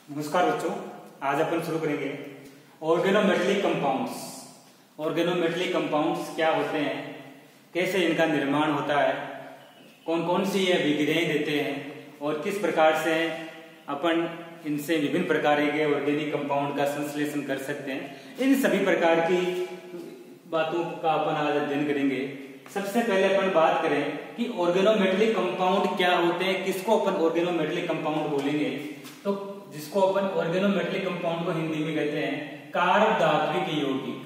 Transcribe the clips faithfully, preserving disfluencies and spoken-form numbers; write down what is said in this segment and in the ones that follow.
नमस्कार बच्चों, आज अपन शुरू करेंगे ऑर्गेनोमेटेलिक कंपाउंड्स। ऑर्गेनोमेटेलिक कंपाउंड्स क्या होते हैं, कैसे इनका निर्माण होता है, कौन कौन सी ये अभिक्रियाएं देते हैं और किस प्रकार से अपन इनसे विभिन्न प्रकार के ऑर्गेनिक कंपाउंड का संश्लेषण कर सकते हैं। इन सभी प्रकार की बातों का अपन आज अध्ययन करेंगे। सबसे पहले अपन बात करें कि ऑर्गेनोमेटेलिक कंपाउंड क्या होते हैं, किसको अपन ऑर्गेनोमेटेलिक कंपाउंड बोलेंगे। तो जिसको अपन ऑर्गेनोमेटेलिक कंपाउंड को हिंदी में कहते हैं कार्बधात्विक यौगिक।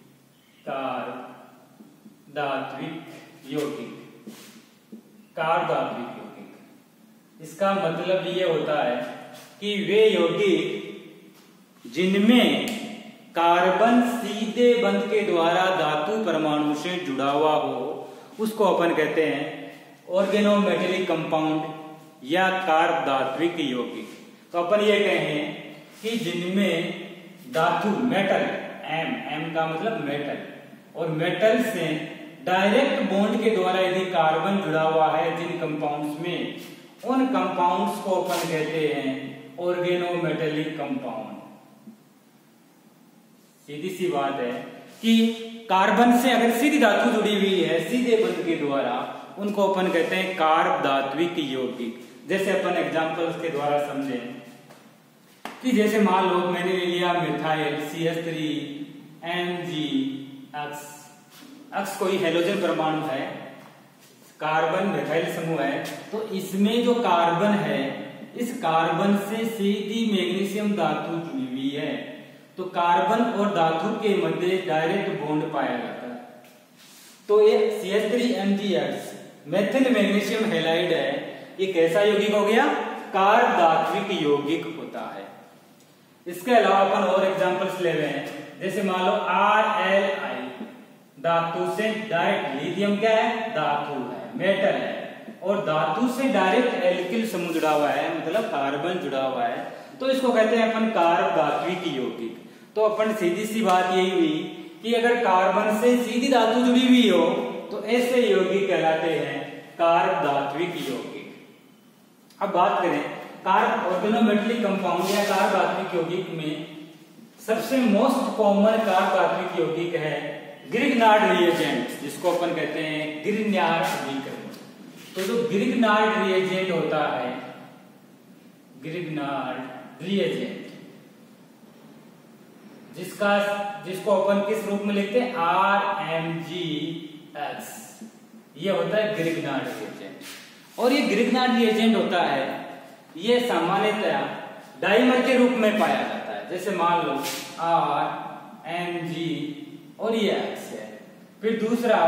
कार्बधात्विक यौगिक, कार्बधात्विक यौगिक। इसका मतलब ये होता है कि वे यौगिक जिनमें कार्बन सीधे बंध के द्वारा धातु परमाणु से जुड़ा हुआ हो, उसको अपन कहते हैं ऑर्गेनोमेटेलिक कंपाउंड या कार्बधात्विक यौगिक। तो अपन ये कहें कि जिनमें धातु मेटल, एम एम का मतलब मेटल, और मेटल से डायरेक्ट बॉन्ड के द्वारा यदि कार्बन जुड़ा हुआ है जिन कंपाउंड्स में, उन कंपाउंड्स को अपन कहते हैं ऑर्गेनोमेटेलिक कंपाउंड। सीधी सी बात है कि कार्बन से अगर सीधी धातु जुड़ी हुई है सीधे बंध के द्वारा, उनको अपन कहते हैं कार्बधात्विक यौगिक। जैसे अपन एग्जांपल्स के द्वारा समझें कि जैसे मान लो मैंने ले लिया methyl C H three M G X. X कोई हेलोजन परमाणु है, कार्बन मिथाइल समूह है, तो इसमें जो कार्बन है, इस कार्बन से सीधी मैग्नीशियम धातु जुड़ी हुई है। तो कार्बन और धातु के मध्य डायरेक्ट बॉन्ड पाया जाता है। तो ये C H three M G X methyl magnesium halide है, ये कैसा यौगिक हो गया? कार्बधात्विक यौगिक होता है। इसके अलावा अपन और एग्जांपल्स ले रहे हैं। जैसे मान लो आर एल आई, धातु से डायरेक्ट, लिथियम क्या है? धातु है, मेटल है, और धातु से डायरेक्ट एल्किल समूह जुड़ा हुआ है, मतलब कार्बन जुड़ा हुआ है, तो इसको कहते हैं अपन कार्बधात्विक यौगिक। तो अपन सीधी सी बात यही हुई कि अगर कार्बन से सीधी धातु जुड़ी हुई हो तो ऐसे यौगिक कहलाते हैं कार्बधात्विक यौगिक। अब बात करें कार्ब ऑर्गेनोमेटेलिक कंपाउंड या कार्बधात्विक यौगिक में सबसे मोस्ट कॉमन कार्बधात्विक यौगिक है ग्रिग्नार्ड रिएजेंट, जिसको अपन कहते हैं ग्रिग्नार्ड अभिकरण। तो जो ग्रिग्नार्ड रिएजेंट होता है, ग्रिग्नार्ड रिएजेंट, जिसका जिसको अपन किस रूप में लिखते हैं? R M G X. ये होता है ग्रिग्नार्ड रिएजेंट। और ये ग्रिग्नार्ड रिएजेंट होता है, ये सामान्यतया डाइमर के रूप में पाया जाता है। जैसे मान लो आर एम जी और ये एक्स है, फिर दूसरा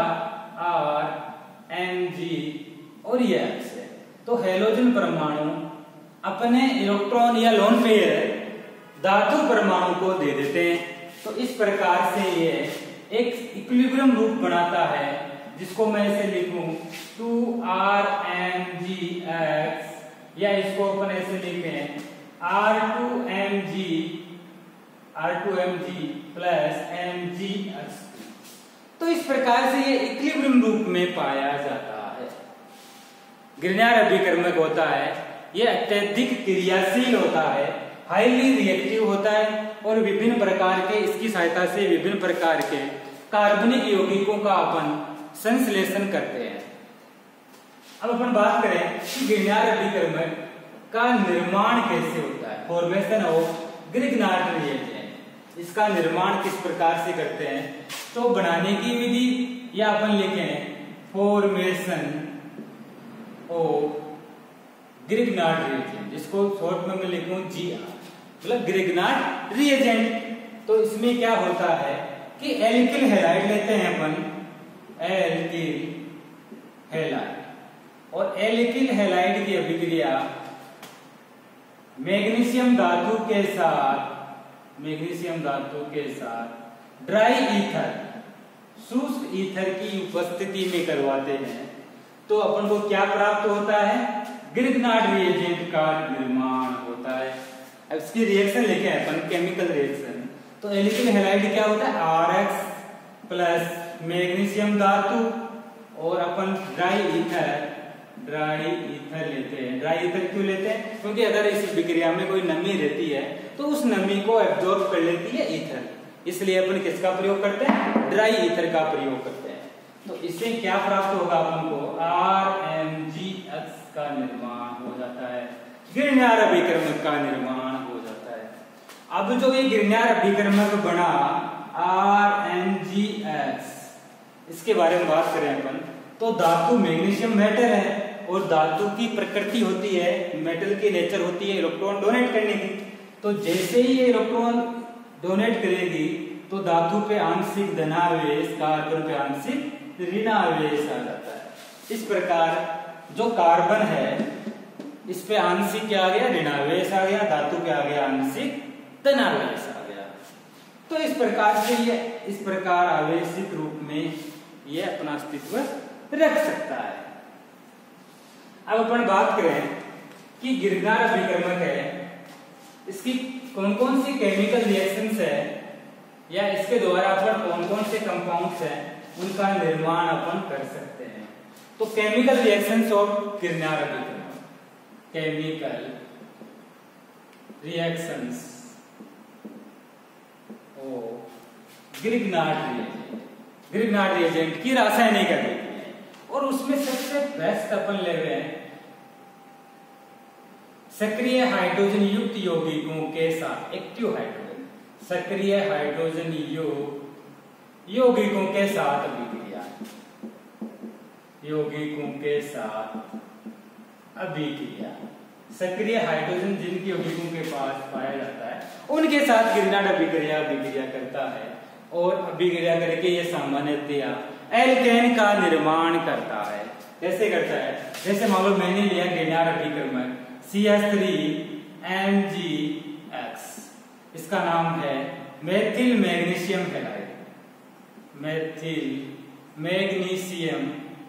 आर एम जी और ये एक्स है। तो हेलोजन परमाणु अपने इलेक्ट्रॉन या लोन पेयर धातु परमाणु को दे देते हैं। तो इस प्रकार से ये एक इक्विलिब्रियम रूप बनाता है, जिसको मैं इसे लिखूं two R M G X, या इसको अपन ऐसे लिखें R two M G R two M G plus M G X. तो इस प्रकार से ये इक्विलिब्रियम रूप में पाया जाता है। ग्रिग्नार्ड अभिकर्मक होता है, ये अत्यधिक क्रियाशील होता है, हाईली रिएक्टिव होता है, और विभिन्न प्रकार के इसकी सहायता से विभिन्न प्रकार के कार्बनिक यौगिकों का अपन संश्लेषण करते हैं। अब अपन बात करें कि ग्रिग्नार्ड अभिकर्मक का निर्माण कैसे होता है, फॉर्मेशन ऑफ ग्रिग्नार्ड रिएजेंट। इसका निर्माण किस प्रकार से करते हैं? तो बनाने की विधि या अपन लिखें फॉर्मेशन ऑफ ग्रिग्नार्ड रिएजेंट, जिसको शॉर्ट में मैं लिखूं जी आर, मतलब ग्रिग्नार्ड रिएजेंट। तो इसमें क्या होता है कि एल्किल हैलाइड लेते हैं अपन, एल्किल हैलाइड, और एल्किल हैलाइड की अभिक्रिया मैग्नीशियम धातु के साथ मैग्नीशियम धातु के साथ ड्राई ईथर, शुष्क ईथर की उपस्थिति में करवाते हैं। तो अपन को क्या प्राप्त होता है? ग्रिग्नार्ड रिएजेंट का निर्माण होता है। अब इसकी रिएक्शन लिखे हैं अपन, केमिकल रिएक्शन। तो एल्किल हैलाइड क्या होता है? आर एक्स प्लस मैग्नीशियम धातु और अपन ड्राई ईथर ड्राई ईथर लेते हैं। ड्राई ईथर क्यों लेते हैं? क्योंकि अगर इस विक्रिया में कोई नमी रहती है तो उस नमी को एब्जॉर्ब कर लेती है ईथर, इसलिए अपन किसका प्रयोग करते हैं? ड्राई ईथर का प्रयोग करते हैं। तो इससे क्या प्राप्त होगा अपन को? आर एम जी एक्स का निर्माण हो जाता है, गिरनार अभिकर्मक का निर्माण हो जाता है। अब जो ये गिरनार अभिकर्मक बना आर एम जी एक्स, इसके बारे में बात करें अपन तो धातु मैग्नीशियम मेटल है और धातु की प्रकृति होती है, मेटल की नेचर होती है इलेक्ट्रॉन डोनेट करने की। तो जैसे ही ये इलेक्ट्रॉन डोनेट करेगी तो धातु पे आंशिक धनावेश, कार्बन पे आंशिक ऋणावेश आ जाता है। इस प्रकार जो कार्बन है इस पे आंशिक क्या आ गया? ऋणावेश आ गया, धातु पे आ गया आंशिक धनावेश आ गया। तो इस प्रकार से ये इस प्रकार आवेशित रूप में ये अपना अस्तित्व रख सकता है। अब अपन बात करें कि गिरनार अभिकर्मक है, इसकी कौन कौन सी केमिकल रिएक्शंस है या इसके द्वारा अपन कौन कौन से कंपाउंड्स हैं उनका निर्माण अपन कर सकते हैं। तो केमिकल रिएक्शंस ऑफ गिरनार अभिकर्मक, chemical reactions of Grignard reagent, Grignard reagent की रासायनिक अभिक्रिया, और उसमें सबसे बेस्ट अपन ले रहे हैं सक्रिय हाइड्रोजन युक्त यौगिकों के साथ, एक्टिव हाइड्रोजन, सक्रिय हाइड्रोजन युक्त यौगिकों के साथ अभिक्रिया, यौगिकों के साथ अभिक्रिया, सक्रिय हाइड्रोजन जिनके यौगिकों के पास पाया जाता है उनके साथ गिरनार अभिक्रिया अभिक्रिया करता है और अभिक्रिया करके ये सामान्यतया एल्केन का निर्माण करता है। कैसे करता है? जैसे मान लो मैंने लिया गिरनार अभिकर्मक C H three M G X, इसका नाम है methyl magnesium halide, methyl magnesium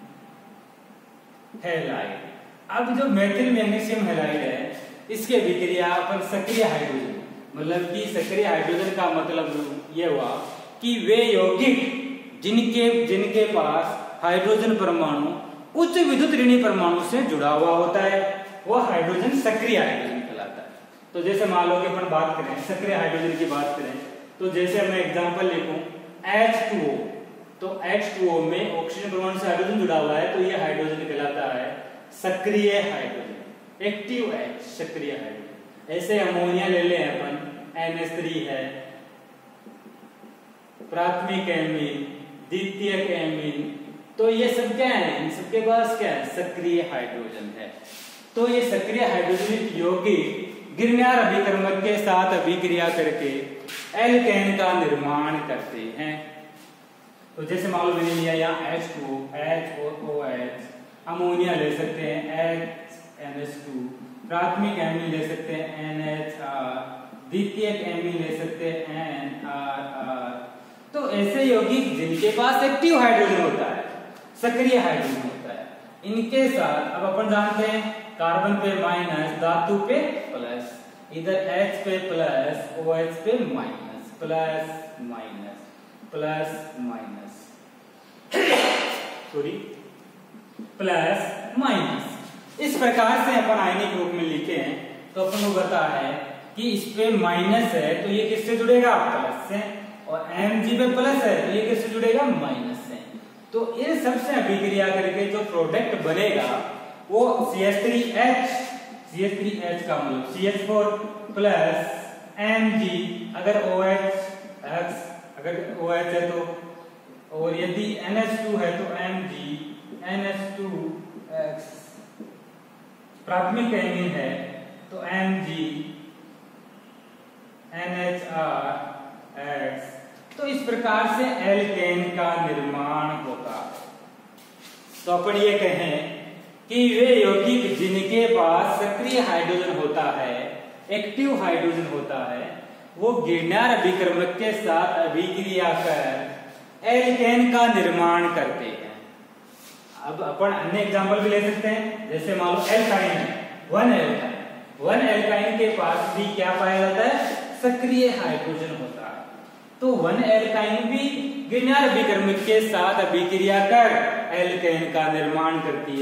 halide. अब जो मेथिल मैग्नीशियम हैलाइड है इसके अभिक्रिया अपन सक्रिय हाइड्रोजन, मतलब कि सक्रिय हाइड्रोजन का मतलब यह हुआ कि वे यौगिक जिनके जिनके पास हाइड्रोजन परमाणु उच्च विद्युत ऋणी परमाणु से जुड़ा हुआ होता है वह हाइड्रोजन सक्रिय हाइड्रोजन कहलाता है। तो जैसे मान लो कि अपन बात करें सक्रिय हाइड्रोजन की बात करें तो जैसे मैं एग्जांपल लिखूं एच टू ओ, तो एच टू ओ में ऑक्सीजन परमाणु से हाइड्रोजन जुड़ा हुआ है तो यह हाइड्रोजन कहलाता है सक्रिय हाइड्रोजन, एक्टिव H, सक्रिय हाइड्रोजन। ऐसे अमोनिया ले लें अपन एन एच थ्री है, प्राथमिक एमीन, द्वितीयक एमीन, तो ये सब क्या है? इन सबके पास क्या है? सक्रिय हाइड्रोजन है। तो ये सक्रिय हाइड्रोजन यौगिक गिरनार अभिकर्मक के साथ अभिक्रिया करके एल्केन का निर्माण करते हैं। तो जैसे मान लो मैंने लिया यहाँ एच टू ओ, H और OH, अमोनिया ले सकते हैं H N H टू, प्राथमिक एमीन ले सकते हैं एन एच आर, द्वितीयक एमीन ले सकते हैं एन आर आर। तो ऐसे यौगिक जिनके पास एक्टिव हाइड्रोजन होता है, सक्रिय हाइड्रोजन होता है, इनके साथ अब अपन जानते हैं कार्बन पे माइनस, धातु पे प्लस, इधर H पे प्लस, OH पे minus, plus minus, plus minus, sorry plus minus. इस प्रकार से अपन आयनिक रूप में लिखे हैं तो अपन को पता है कि इस पे माइनस है तो ये किससे जुड़ेगा? प्लस से, और Mg पे प्लस है तो ये किससे जुड़ेगा? माइनस से। तो इन सबसे अभिक्रिया करके जो प्रोडक्ट बनेगा वो C H three H, C H three H का मतलब C H four plus Mg, अगर OH X, अगर OH है तो, और यदि एन एच टू है तो Mg, N H two X, प्राथमिक एमीन है तो Mg, N H R X. तो इस प्रकार से एल्केन का निर्माण होता है। तो अपन ये कहें कि वे यौगिक जिनके पास सक्रिय हाइड्रोजन होता है, एक्टिव हाइड्रोजन होता है, वो गिरनार अभिकर्मक के साथ अभिक्रिया कर एल्केन का निर्माण करते हैं। अब अपन अन्य एग्जांपल भी ले सकते हैं, जैसे मान लो एल्काइन है, वन एल्काइन, वन एल्काइन के पास भी क्या पाया जाता है? सक्रिय हाइड्रोजन होता है। तो वन एल्काइन भी गिरनार अभिकर्मक के साथ अभिक्रिया कर एल्केन का निर्माण करती है।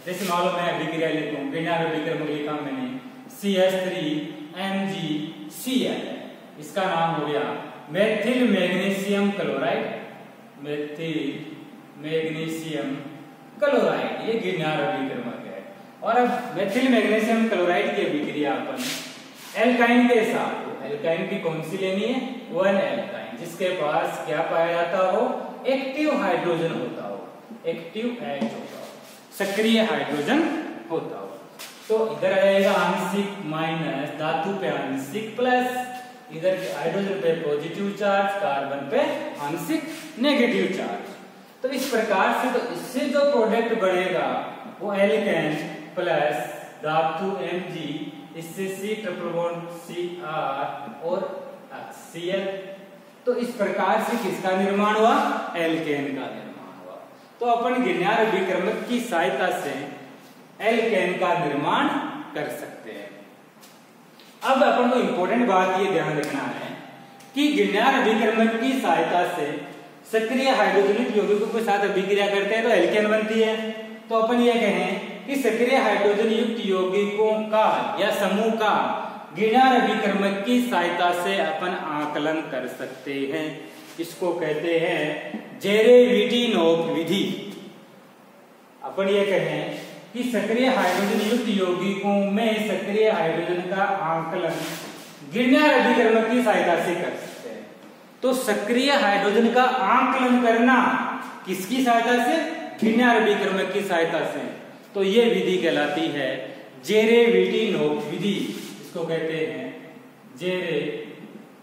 जैसे मालूम है अभिक्रिया लिखूं, गिरनार अभिक्रमक लिखा मैंने C H three M G C L, इसका नाम हो गया methyl magnesium chloride, methyl magnesium chloride, ये गिरनार अभिक्रमक है। और अब मेथिल मैग्नीशियम क्लोराइड की अभिक्रिया अपन एल्काइन के साथ, एल्काइन की कौन सी लेनी है, वन एल्काइन, जिसके पास क्या पाया जाता हो, एक्टिव हाइड्रोजन होता हो, एक्टिव एच होता हो, सक्रिय हाइड्रोजन होता हो। तो इधर आएगा आंशिक माइनस, धातु पे आंशिक प्लस, इधर हाइड्रोजन पे पॉजिटिव चार्ज, कार्बन पे आंशिक नेगेटिव चार्ज। तो इस प्रकार से, तो इससे जो प्रोडक्ट बढ़ेगा वो एल्केन प्लस धातु Mg, इससे C ट्रिपल बॉन्ड Cr और Cl। तो इस प्रकार से किसका निर्माण हुआ, एल्केन का निर्माण हुआ। तो अपन गिरनार अभिक्रमक की सहायता से एल्केन का निर्माण कर सकते हैं। अब अपन को इंपॉर्टेंट बात ये ध्यान रखना है कि गिरनार अभिक्रमक की सहायता से सक्रिय हाइड्रोजनिक यौगिकों के साथ अभिक्रिया करते हैं तो एल्केन बनती है। तो अपन ये कहें कि सक्रिय हाइड्रोजन युक्त यौगिकों का या समूह का गिरनार अभिक्रमक की सहायता से अपन आकलन कर सकते हैं। इसको कहते हैं जेरेविटिनोव विधि। अपन ये कहें कि सक्रिय हाइड्रोजन युक्त यौगिकों में सक्रिय हाइड्रोजन का आकलन गिरनार अभिक्रमक की सहायता से कर सकते हैं। तो सक्रिय हाइड्रोजन का आकलन करना किसकी सहायता से, गिरनार अभिक्रमक की सहायता से। तो ये विधि कहलाती है जेरेविटिनोव विधि। इसको कहते हैं जेरेविटिनोव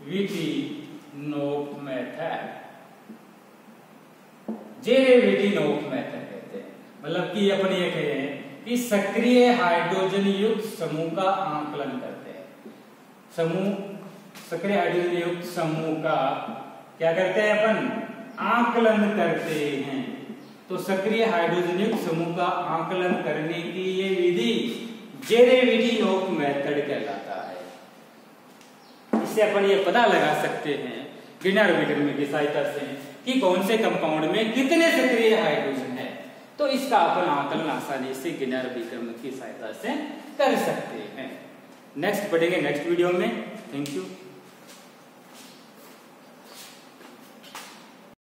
मेथड, जेरेविटिनोव मेथड कहते हैं। मतलब कि अपन ये कहें कि सक्रिय हाइड्रोजन युक्त समूह का आकलन करते हैं, समूह सक्रिय हाइड्रोजन युक्त समूह का क्या करते हैं अपन, आकलन करते हैं। तो सक्रिय हाइड्रोजन युक्त समूह का आकलन करने की ये विधि जेरेविटिनोव मेथड कहलाता है। इससे अपन ये पता लगा सकते हैं गिरनार अभिक्रमक की सहायता से कि कौन से कंपाउंड में कितने सक्रिय हाइड्रोजन है। तो इसका अपन आकलन आसानी से गिरनार अभिक्रमक की सहायता से कर सकते हैं। नेक्स्ट पढ़ेंगे नेक्स्ट वीडियो में। Thank you.